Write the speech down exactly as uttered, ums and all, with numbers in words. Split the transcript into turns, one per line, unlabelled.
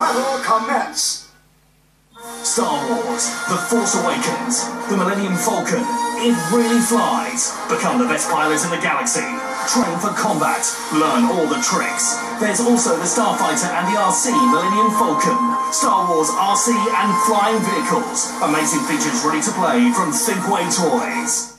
Battle commence!
Star Wars, The Force Awakens, the Millennium Falcon, it really flies. Become the best pilots in the galaxy. Train for combat, learn all the tricks. There's also the Starfighter and the R C Millennium Falcon. Star Wars R C and flying vehicles. Amazing features ready to play from Thinkway Toys.